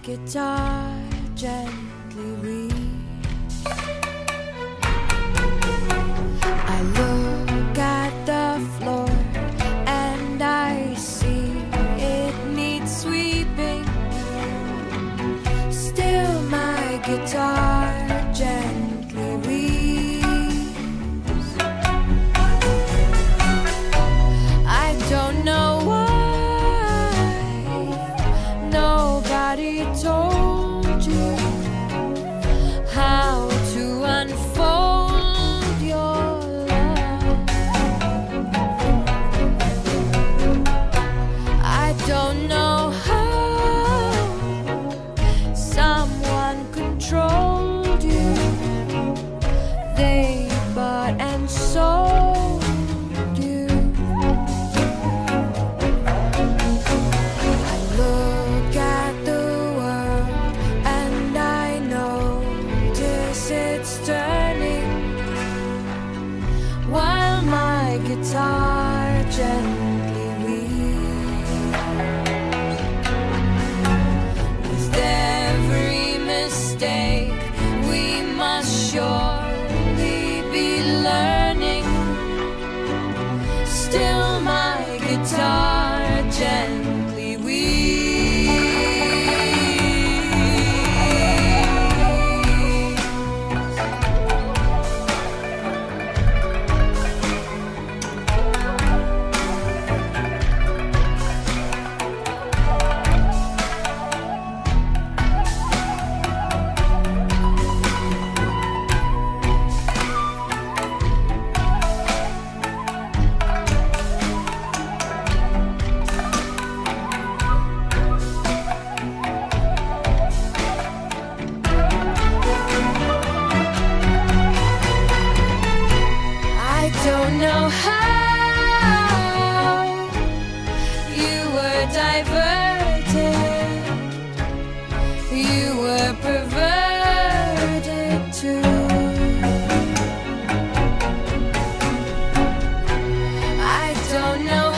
guitar gently weeps. I look at the floor and I see it needs sweeping. Still my guitar gently weeps. I don't know why nobody told you how to unfold your love. I don't know how someone controlled you. They bought and sold you. I look at the world and I notice it's turning while my guitar gently weeps. With every mistake we must surely be learning. Still my guitar gently weeps. I don't know how you were diverted, you were perverted too. I don't know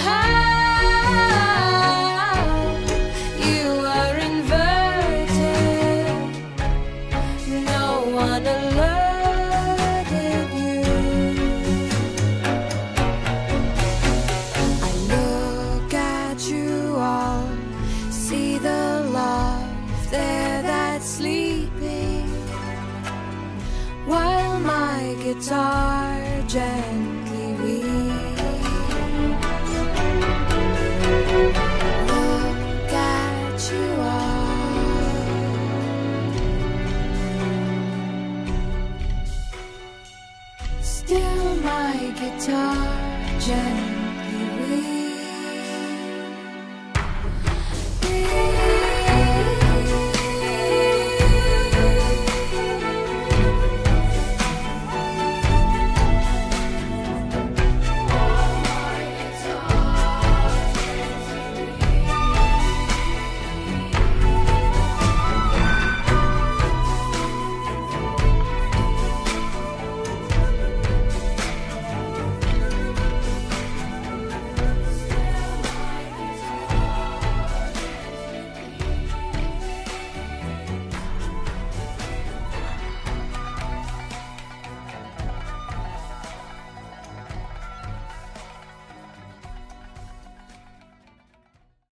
how you are inverted, no one alerted you. I look at you all, see the love there that's sleeping, while my guitar gently weeps. Look at you all, still my guitar gently